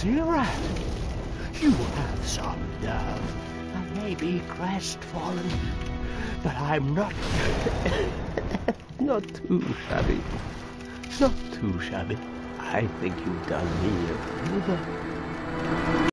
lazy rat. You have some nerve. I may be crestfallen, but I'm not... not too shabby. Not too shabby. I think you've done me a favor.